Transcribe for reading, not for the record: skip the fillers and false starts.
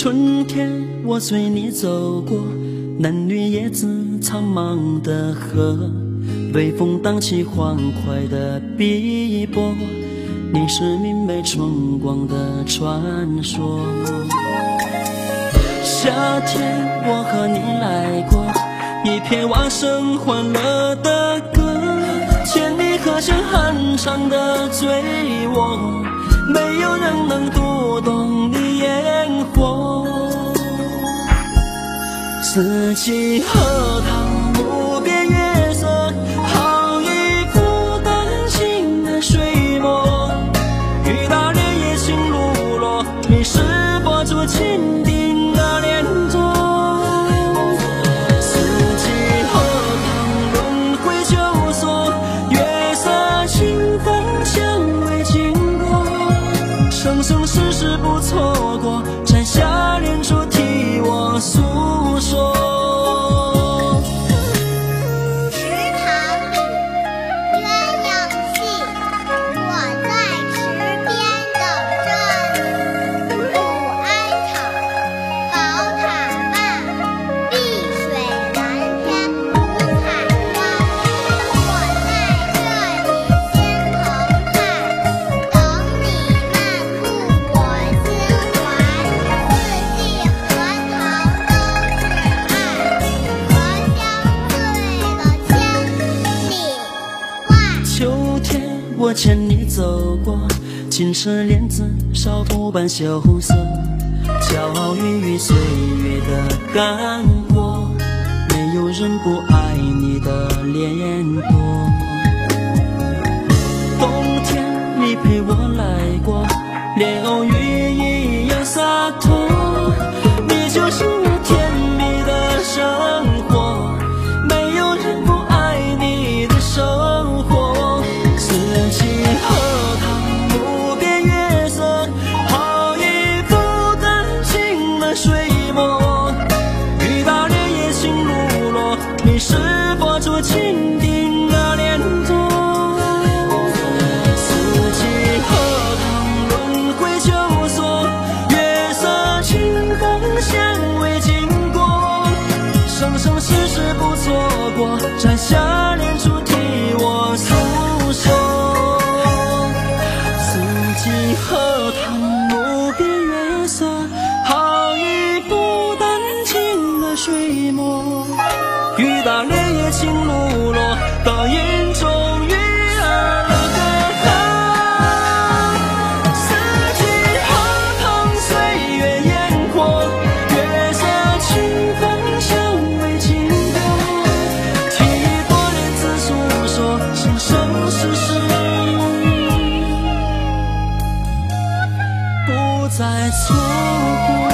春天我随你走过男女叶子苍茫的河，微风荡起欢快的碧波，你是明媚春光的传说。夏天我和你来过一片蛙声欢乐的歌，千里河上寒长的醉卧，没有人能读懂你烟火。四季荷塘无边月色，好一幅丹青的水墨。雨打烈叶情路落，你是佛祖钦定的莲座。四季荷塘轮回九索，月色清风相偎经过，生生世世不错过，摘下莲珠替我诉说。我牵你走过青石莲子少图般羞涩，骄傲于岁月的干活，没有人不爱你的脸庞。冬天你陪我来过，流雨一样洒脱，你就是我甜蜜的生活，没有人不爱你的生活。四季荷塘无边月色，好一幅丹青的水墨。雨打烈叶情路落，你是佛祖钦定的莲座。四季荷塘轮回九索，月色清风相偎经过，生生世世不错过，摘下莲珠替我诉说。荷塘无边月色，好一幅丹青的水墨。雨打烈叶情路落，倒影中鱼儿了歌唱。四季荷塘岁月烟火，月色清风相偎经过，替过莲子诉说生生世世不再错过。